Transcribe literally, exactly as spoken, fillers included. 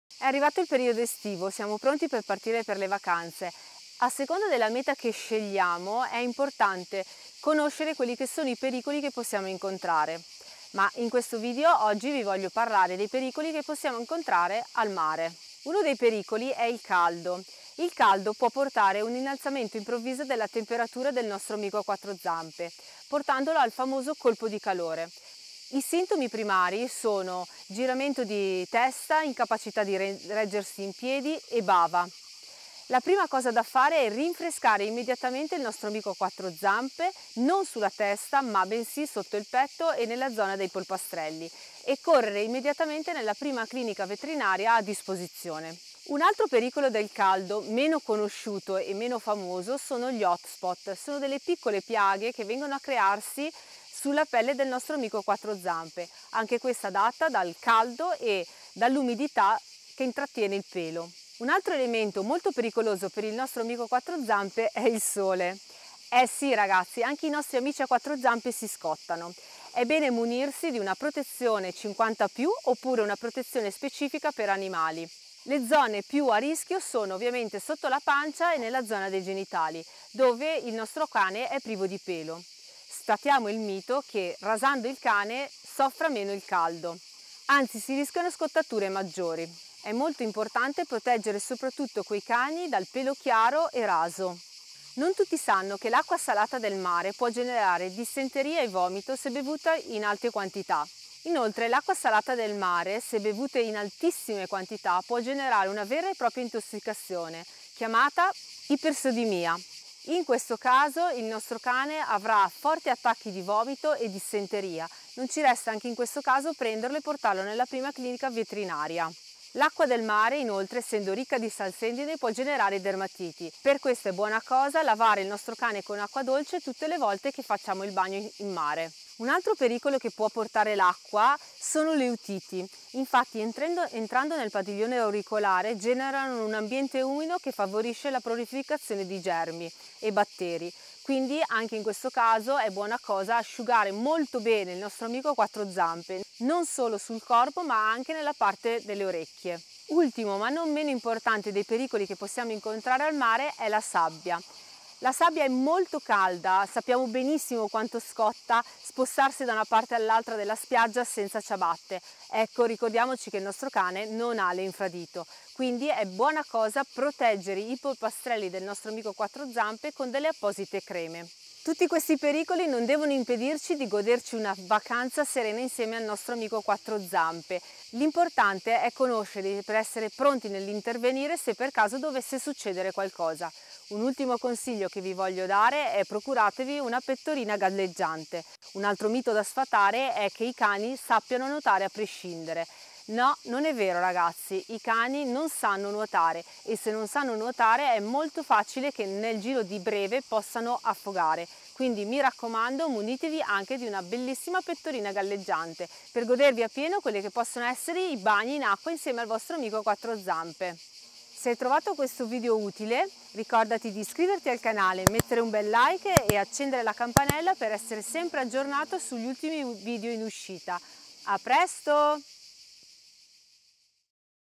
È arrivato il periodo estivo, siamo pronti per partire per le vacanze. A seconda della meta che scegliamo è importante conoscere quelli che sono i pericoli che possiamo incontrare. Ma in questo video oggi vi voglio parlare dei pericoli che possiamo incontrare al mare. Uno dei pericoli è il caldo. Il caldo può portare un innalzamento improvviso della temperatura del nostro amico a quattro zampe, portandolo al famoso colpo di calore. I sintomi primari sono giramento di testa, incapacità di reggersi in piedi e bava. La prima cosa da fare è rinfrescare immediatamente il nostro amico a quattro zampe, non sulla testa ma bensì sotto il petto e nella zona dei polpastrelli, e correre immediatamente nella prima clinica veterinaria a disposizione. Un altro pericolo del caldo, meno conosciuto e meno famoso, sono gli hotspot. Sono delle piccole piaghe che vengono a crearsi sulla pelle del nostro amico a quattro zampe, anche questa data dal caldo e dall'umidità che intrattiene il pelo. Un altro elemento molto pericoloso per il nostro amico a quattro zampe è il sole. Eh sì ragazzi, anche i nostri amici a quattro zampe si scottano. È bene munirsi di una protezione cinquanta più oppure una protezione specifica per animali. Le zone più a rischio sono ovviamente sotto la pancia e nella zona dei genitali, dove il nostro cane è privo di pelo. Sfatiamo il mito che rasando il cane soffra meno il caldo, anzi si rischiano scottature maggiori. È molto importante proteggere soprattutto quei cani dal pelo chiaro e raso. Non tutti sanno che l'acqua salata del mare può generare dissenteria e vomito se bevuta in alte quantità. Inoltre l'acqua salata del mare, se bevuta in altissime quantità, può generare una vera e propria intossicazione, chiamata ipersodimia. In questo caso il nostro cane avrà forti attacchi di vomito e dissenteria. Non ci resta anche in questo caso prenderlo e portarlo nella prima clinica veterinaria. L'acqua del mare, inoltre, essendo ricca di salsendine, può generare dermatiti. Per questo è buona cosa lavare il nostro cane con acqua dolce tutte le volte che facciamo il bagno in mare. Un altro pericolo che può portare l'acqua sono le otiti. Infatti, entrando, entrando nel padiglione auricolare, generano un ambiente umido che favorisce la prolificazione di germi e batteri. Quindi anche in questo caso è buona cosa asciugare molto bene il nostro amico a quattro zampe, non solo sul corpo ma anche nella parte delle orecchie. Ultimo ma non meno importante dei pericoli che possiamo incontrare al mare è la sabbia. La sabbia è molto calda, sappiamo benissimo quanto scotta spostarsi da una parte all'altra della spiaggia senza ciabatte. Ecco, ricordiamoci che il nostro cane non ha l'infradito, quindi è buona cosa proteggere i polpastrelli del nostro amico quattro zampe con delle apposite creme. Tutti questi pericoli non devono impedirci di goderci una vacanza serena insieme al nostro amico quattro zampe. L'importante è conoscerli per essere pronti nell'intervenire se per caso dovesse succedere qualcosa. Un ultimo consiglio che vi voglio dare è procuratevi una pettorina galleggiante. Un altro mito da sfatare è che i cani sappiano nuotare a prescindere. No, non è vero ragazzi, i cani non sanno nuotare e se non sanno nuotare è molto facile che nel giro di breve possano affogare. Quindi mi raccomando, munitevi anche di una bellissima pettorina galleggiante per godervi appieno quelli che possono essere i bagni in acqua insieme al vostro amico a quattro zampe. Se hai trovato questo video utile, ricordati di iscriverti al canale, mettere un bel like e accendere la campanella per essere sempre aggiornato sugli ultimi video in uscita. A presto!